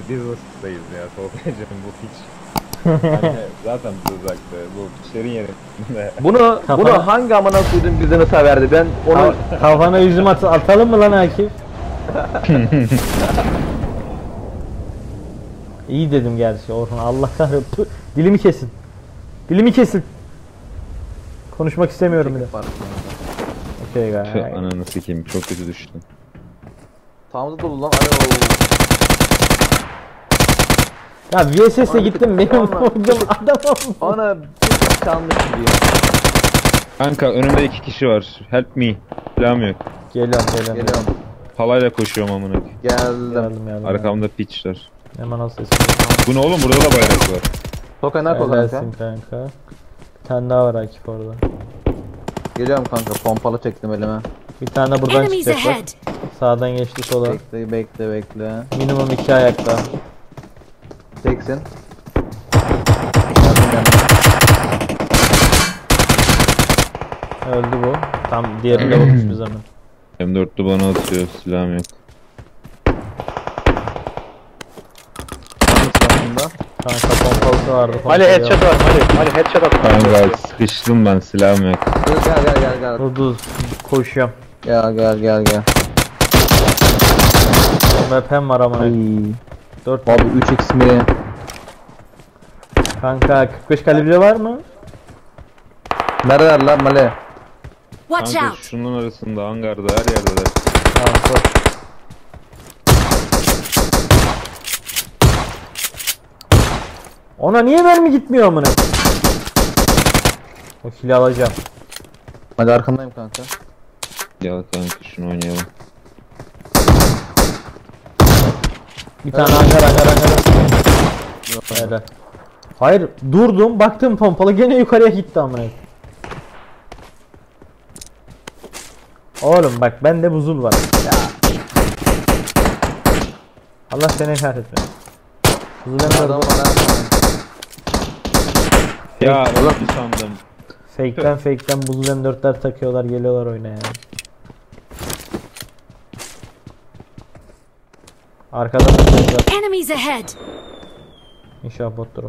biz ısıttayız ya. Tolga'cığım bu piç. Hani zaten biz uzakta. Bu piçlerin yerinde. Bunu hangi amına koydum bizden ısa verdi? Ben onu Kafana yüzüm atalım mı lan Akif? İyi dedim gerçi Orhun. Allah kahretsin. Dilimi kesin. Dilimi kesin. Konuşmak istemiyorum bile. Okey gayet. Ananı sikeyim, çok kötü düştüm. Sağımızda dolu lan. Alo. Ya VSS'e gittim benim vurdum adamım. Ana bir çalmış diyor. Kanka önümde 2 kişi var. Help me. Silahım yok. Geliyorum. Palayla koşuyorum amına. Geldim. Arkamda piçler. Hemen al sesini. Bu ne oğlum, burada da bayrak var. Tokay nak o kanka. Helalsin kanka. Bir tane daha var Akif orada. Geliyorum kanka, pompalı çektim elime. Bir tane buradan Enemies çıkacak bak. ahead. Sağdan geçti sola. Bekle. Minimum 2 ayakta. Teksin. Öldü bu. Tam diğerine bakmış bir zaman. M4'lü bana atıyor, silahım yok. Kanka pompalısı vardı. Ali headshot var. Ali headshot at. Kanka sıkıştım ben, silahım yok. Gel. Dur koşuyorum. Gel. VP'm var ama. 4 Abi 3x mi? kanka 45 kalibre var mı? Nereler lan Male? Watch Kanka out. şunun arasında, hangarda, her yerdeler. Tamam koş. Ona niye mermi gitmiyor amına? O kili alacağım. Hadi arkandayım kanka. Gel kanka şunu oynayalım. Bir tane hangar. Helal. Hayır durdum baktım pompalı gene yukarıya gitti amına. Oğlum bak bende buzul var. Ya. Allah seni kahretmesin. Buzul Adam Ya oğlum sandım. fake'ten buzul M4'ler takıyorlar geliyorlar oyuna ya. Arkadan bakacaklar. Enemies ahead. İnşallah bottur o.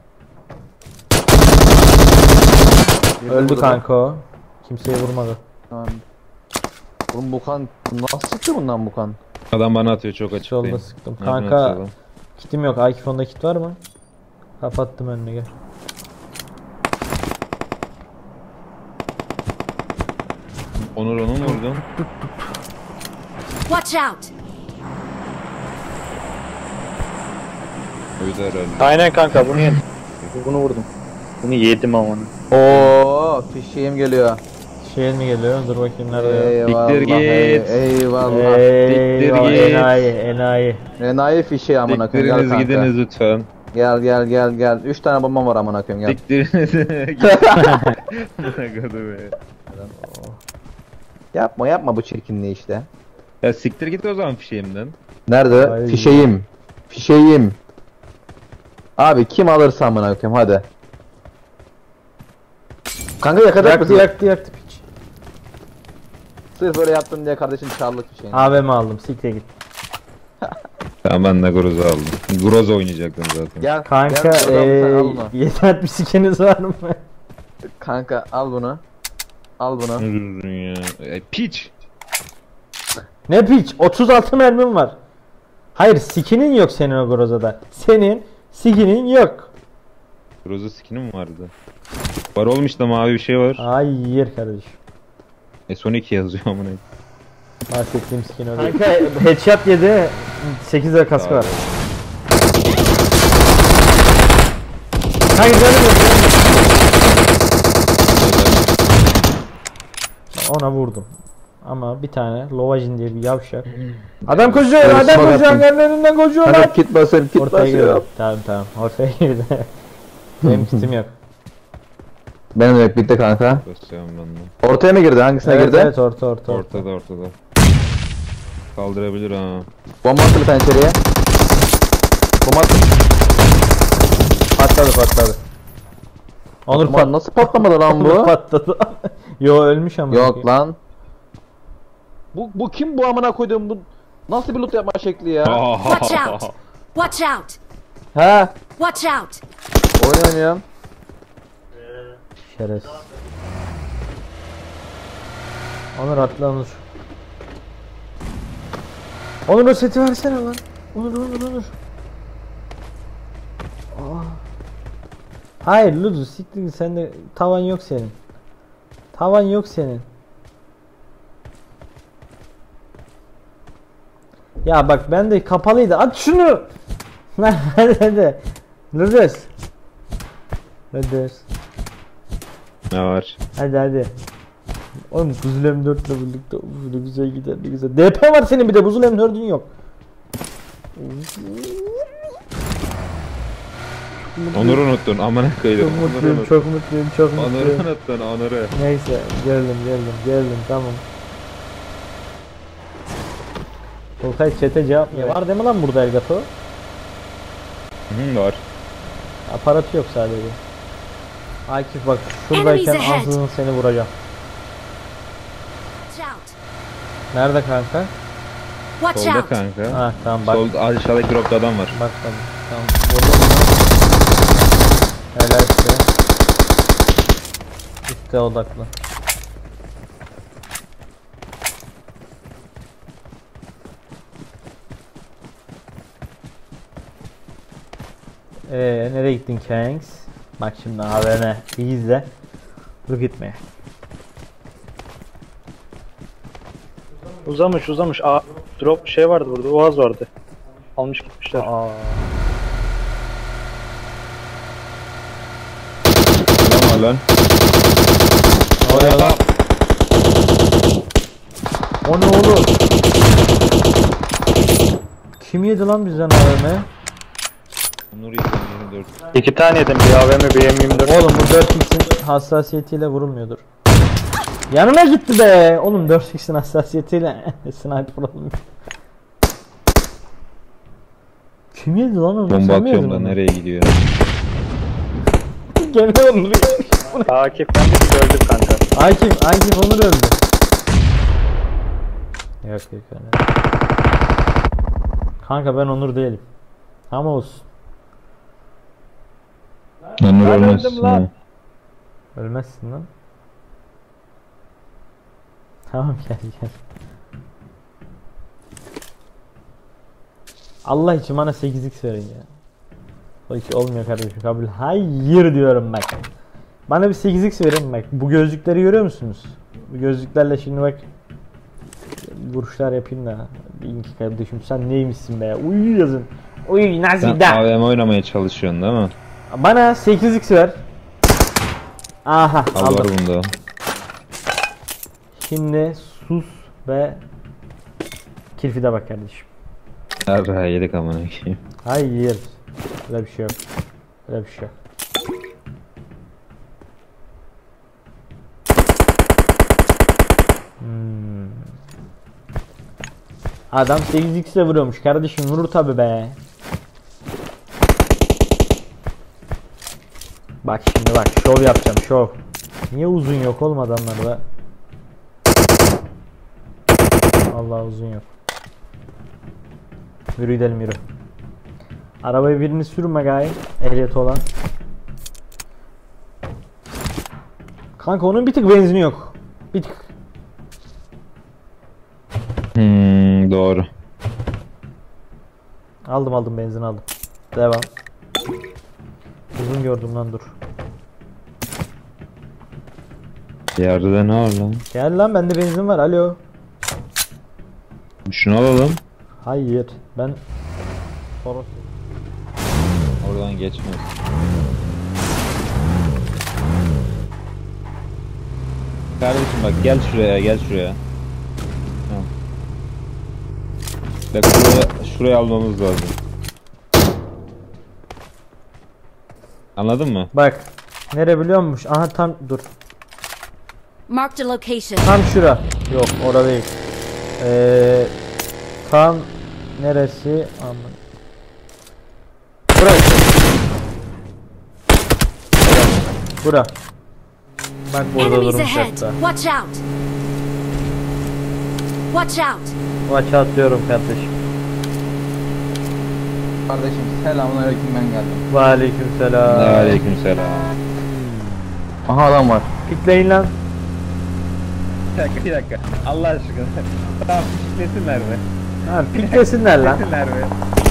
Öldü kanka o. Kimseyi vurmadı. Tamam. Oğlum bu kan nasıl çıktı bundan bu kan? Adam bana atıyor, çok Solda açıktayım. sıktım. Nereden Kanka atıyor lan? kitim yok. Akif onda kit var mı? Kapattım önüne gel. Onur onu mu vurdun? Watch out. Öyle herhalde. Aynen kanka bunu yedim. Bunu vurdum. Bunu yedim ama. Oo, fişeğim geliyor. Şey mi geliyor? Dur bakayım nerede ya? Eyvallah. Siktir git. Eyvallah. Eyvah git. enayi. Enayi fişeği amına koyayım. Gel Siktiriniz kanka. gidiniz lütfen. Gel. 3 tane bombam var amına koyayım gel. Siktiriniz gidin. Buna kodu be. Yapma bu çirkinliği işte. Ya siktir git o zaman fişeğimden. Nerede? Ay. Fişeğim. Abi kim alırsa amına koyayım hadi. Kanka yakacak mısın? Yaktı piç. Sırf böyle yaptın diye kardeşim çarlık fişeğini. AVM aldım. Siktir git. Tamam ben de Groza aldım. Groza oynayacaktım zaten. Gel. Kanka gel, sen al bunu. 760 sikeniz var mı? Kanka al bunu. Üzüldün ya. Piç. Ne piç? 36 mermim var. Hayır skinin yok senin o Groza'da. Senin skinin yok. Groza skin'i mi vardı? Var oğlum, işte mavi bir şey var. Hayır kardeşim. Son 2 yazıyor amına. Bahsettiğim skin o değil. Kanka headshot yedi. 8 lira kaskı var. Hayır canım yok. Ona vurdum. Ama bir tane Lovajin diye bir yavşak. Adam koşuyor, Evet, adam sonra koşuyor, yapayım. önünden koşuyor Hadi lan. kit basayım. Ortaya girdi. Tamam. Ortaya girdi. Benim kitim yok. Benim de bitti kanka. Basıyorum ben de. Ortaya mı girdi? Hangisine girdi? Evet orta. Ortada. Kaldırabilir ha. Bomba atıldı pencereye. Bomba attı. Patladı. Onur Ulan nasıl patlamadı lan bu? patladı. Yo ölmüş ama. Yok lan. Bu kim bu amına koyduğum bu nasıl bir loot yapma şekli ya? Watch out. Watch out! He. Watch out! Oyun oynuyorum. Şerefsiz. Onur atla Onur. Onur o seti versene lan. Onur. Aa. Hayır Ludu siktir git, sende tavan yok senin. Tavan yok senin. Ya bak ben de kapalıydı. At şunu. Lan hadi. Ludus. Ne var? Hadi. Oğlum buzul M4 ile birlikte ne güzel gider, ne güzel. DP var senin, bir de buzul M4'ün yok. Onur'u unuttun. Amına koydum. Çok mutluyum, çok Onur'u mutluyum. unuttun. Onur'u. Neyse geldim tamam. Tolkay chat'e cevap mı? Var değil mi lan burada Elgato? Var. Aparatı yok sadece. Akif bak şuradayken Enemies ahead. ansızın seni vuracağım. Watch out! Nerede kanka? Watch Solda out! kanka. Ha tamam bak. Sol aşağıdaki dropta adam var. Bak tamam. Vurdum mu? Helal size. Üste odaklı. Nereye gittin Kanks? Bak şimdi AVM iyi izle. Dur gitme. Uzamış. Aa, drop şey vardı burada. Oğaz vardı. Almış gitmişler. Aa. Tamam lan. O ne lan? O ne oğlum? Kim yedi lan bizden AVM? Onur 24. 2 tane yedim. Bir AVM bir M24. Oğlum bu 4x'in hassasiyetiyle vurulmuyordur. Yanına gitti be. Oğlum 4x'in hassasiyetiyle sniper olmuyor. Kim yedi lan onu? Bomba Sen mi yedin atıyorum da onu? nereye gidiyor? Gene Onur. Akif ben de bir öldüm kanka. Akif Onur öldü. Yok öyle. Kanka ben Onur değilim. Ama olsun. Onur Ben ölmezsin öldüm lan. ha. Ölmezsin lan. Tamam gel. Allah için bana 8x verin ya. O iki olmuyor kardeşim, kabul. Hayır diyorum bak. Bana bir 8x verin bak. Bu gözlükleri görüyor musunuz? Bu gözlüklerle şimdi bak vuruşlar yapayım da. İnki kardeşim sen neymişsin be? Uy yazın. Uy Sen nazida. AVM oynamaya çalışıyorsun değil mi? Bana 8x ver. Aha Al var aldım. bunda. Şimdi sus ve Kirfide bak kardeşim. Yarra yedik amına koyayım. Hayır. Öyle bir şey yok. Öyle bir şey yok. Adam 8x ile vuruyormuş kardeşim, vurur tabi be. Bak şimdi bak, şov yapacağım, şov. Niye uzun yok oğlum adamlarda? Allah uzun yok. Yürü gidelim yürü. Arabayı birini sürme gayet, ehliyeti olan. Kanka onun bir tık benzini yok. Bir tık. Doğru. Aldım benzin aldım. Devam. Uzun gördüm lan, dur. Yerde ne var lan? Gel lan, bende benzin var, alo. Şunu alalım. Hayır ben Oradan geçmez. Kardeşim bak gel şuraya. Tamam. Bak şuraya almamız lazım. Anladın mı? bak. Nere biliyor musun? Aha tam dur. Marked a location. Tam şura. Yok orada değil. Tam neresi? Aman. Burası. Bura. Bak burada Enemies durmuş ahead! hatta. Watch out! Watch out! Maça atıyorum kardeşim. Kardeşim selamünaleyküm, ben geldim. Aleykümselam. Aleykümselam. Aha adam var. Pikleyin lan. Bir dakika. Allah aşkına. Tamam piklesinler mi? Ha, piklesinler lan. Piklesinler mi?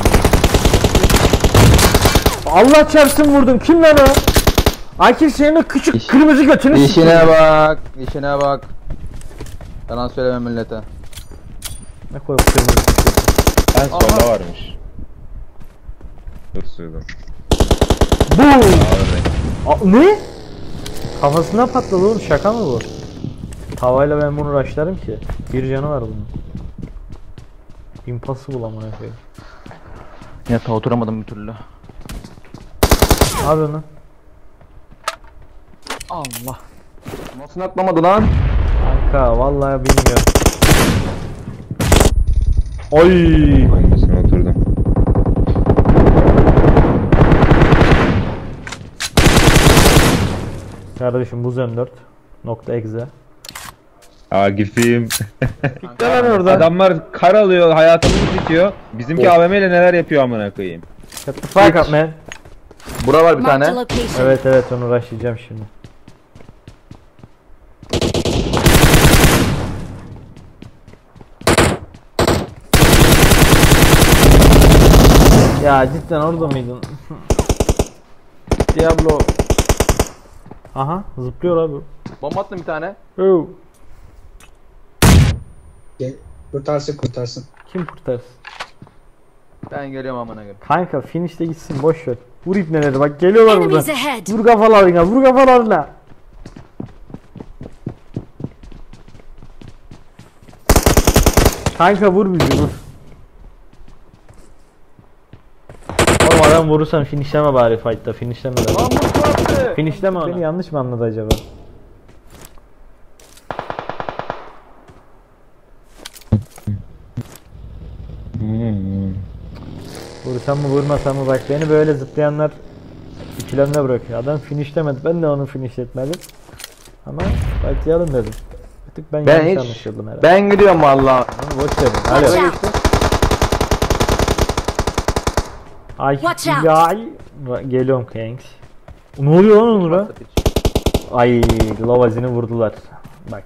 Allah çarpsın vurdum. Kim lan o? Akif senin o küçük kırmızı götünü İşine bak, işine bak. Yalan söyleme millete. Ne koy bu kırmızı küçük. Ben solda varmış. Dur suyudum. Bu. Ne? Kafasına patladı oğlum, şaka mı bu? Tavayla ben bunu raşlarım ki. Bir canı var bunun. Impossible amına koyayım. Yatağa oturamadım bir türlü. Ne yapıyorsun lan? Allah. Nasıl atlamadı lan? Kanka vallahi bilmiyorum. Oy! Aynısına oturdum. Kardeşim bu M4 .exe. Agif'im. Pikle lan orada. Adamlar kar alıyor, hayatımız bitiyor. Bizimki AVM ile neler yapıyor amına koyayım. Shut the fuck up man. Bura var bir Marked a tane. location. Evet evet, onu rushlayacağım şimdi. Ya cidden orada mıydın? Diablo. Aha zıplıyor abi. Bomba attım bir tane. Oh. Kurtarsın kurtarsın. Kim kurtarsın? Ben geliyorum amına koyayım. Kanka finish'te gitsin, boş ver. Vur ipneleri, bak geliyorlar Enemies buradan. ahead. Vur kafalarına, vur kafalarına. Kanka vur bizi, vur. Oğlum adam vurursan finishleme bari fight'ta, finishleme de. Lan bu attı. Finishleme onu. Beni yanlış mı anladı acaba? Vursam mı vurmasam mı, bak beni böyle zıplayanlar ikilemde bırakıyor. Adam finishlemedi, ben de onu finishletmedim. Ama fightlayalım dedim. Bir tık ben yanlış Ben anlaşıldım herhalde. Ben gidiyorum valla. Onu boş verin. Watch Alo. out. Ay Watch out. ay. Geliyorum Kanks. Ne oluyor lan Onur'a? Ay Lavazini vurdular. Bak.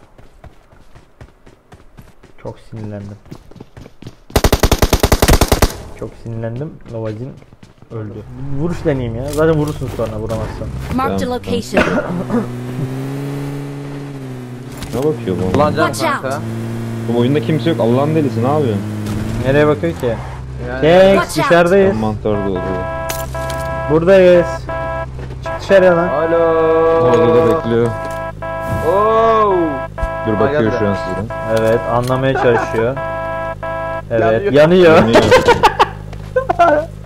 Çok sinirlendim. Çok sinirlendim. Lavazin öldü. Vuruş deneyeyim ya. Zaten vurursun sonra vuramazsan. Marked a location. Ne bakıyor bu? Kullanacağım Watch kanka. Bu oyunda kimse yok. Allah'ın delisi, ne yapıyorsun? Nereye bakıyor ki? Yani. Kanks dışarıdayız. Mantarda oldu. Buradayız. Çık dışarıya lan. Alo. Orada da bekliyor. Oo. Dur Ha, bakıyor geldi. şu an sizden. Evet, anlamaya çalışıyor. Evet, Yanıyor. yanıyor. Yanıyor.